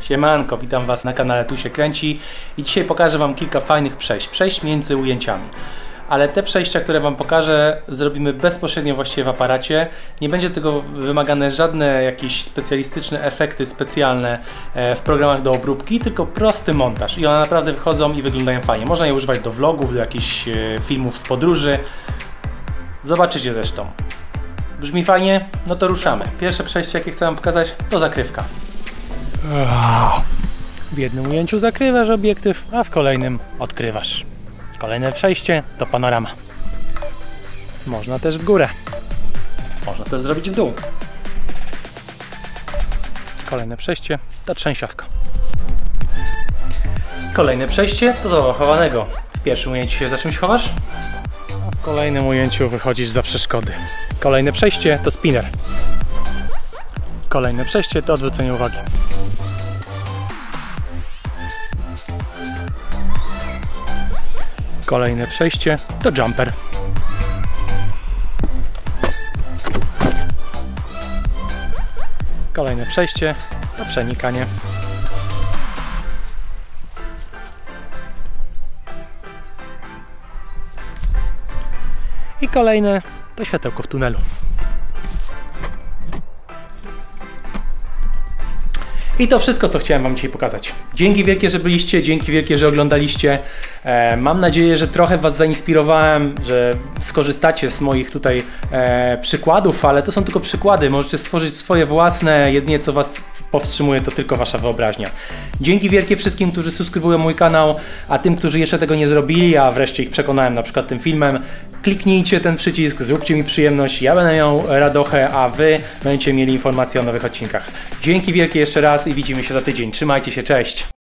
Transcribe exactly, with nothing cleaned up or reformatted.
Siemanko, witam Was na kanale Tu się kręci i dzisiaj pokażę Wam kilka fajnych przejść, przejść między ujęciami. Ale te przejścia, które Wam pokażę, zrobimy bezpośrednio właściwie w aparacie. Nie będzie tego wymagane żadne jakieś specjalistyczne efekty specjalne w programach do obróbki, tylko prosty montaż. I one naprawdę wychodzą i wyglądają fajnie. Można je używać do vlogów, do jakichś filmów z podróży. Zobaczycie zresztą. Brzmi fajnie? No to ruszamy. Pierwsze przejście, jakie chcę Wam pokazać, to zakrywka. W jednym ujęciu zakrywasz obiektyw, a w kolejnym odkrywasz. Kolejne przejście to panorama. Można też w górę. Można też zrobić w dół. Kolejne przejście to trzęsiówka. Kolejne przejście to zabawa chowanego. W pierwszym ujęciu się za czymś chowasz, a w kolejnym ujęciu wychodzisz za przeszkody. Kolejne przejście to spinner. Kolejne przejście to odwrócenie uwagi. Kolejne przejście to jumper. Kolejne przejście to przenikanie. I kolejne to światełko w tunelu. I to wszystko, co chciałem Wam dzisiaj pokazać. Dzięki wielkie, że byliście, dzięki wielkie, że oglądaliście. E, mam nadzieję, że trochę Was zainspirowałem, że skorzystacie z moich tutaj e, przykładów, ale to są tylko przykłady. Możecie stworzyć swoje własne, jedynie co Was powstrzymuje, to tylko Wasza wyobraźnia. Dzięki wielkie wszystkim, którzy subskrybują mój kanał, a tym, którzy jeszcze tego nie zrobili, a wreszcie ich przekonałem na przykład tym filmem, kliknijcie ten przycisk, zróbcie mi przyjemność, ja będę miał radochę, a Wy będziecie mieli informacje o nowych odcinkach. Dzięki wielkie jeszcze raz i widzimy się za tydzień. Trzymajcie się, cześć!